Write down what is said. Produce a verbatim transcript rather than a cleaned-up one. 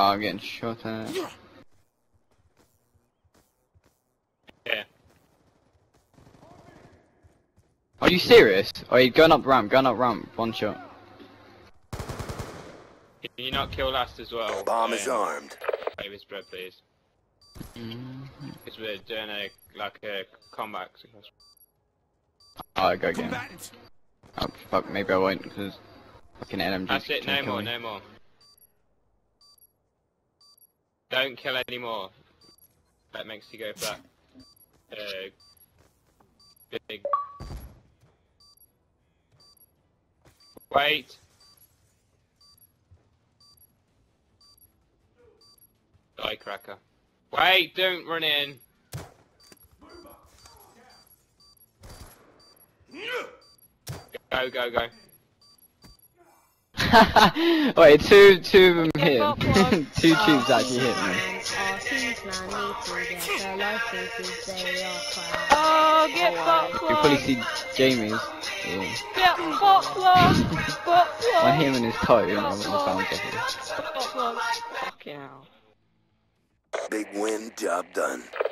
I'm getting shot at. Yeah. Are you serious? Are you going up ramp? Going up ramp. One shot. Can you not kill last as well? Bomb I, is um, armed. Save his bread, please. Mm-hmm. Because we're doing a like a combat. Oh, go again. Oh fuck, maybe I won't because fucking L M G. That's it. No more. No more. Don't kill anymore. That makes you go for that. Uh, big. Wait. Die cracker. Wait, don't run in. Go, go, go. Wait, two, two of them hit. Two tubes actually hit me. Oh, get fucked, You probably see Jamie's. Yeah. Get fucked, love. Fuck, I him in his toe, you know, when I found something. Fuck, love. Fucking hell. Big win, job done.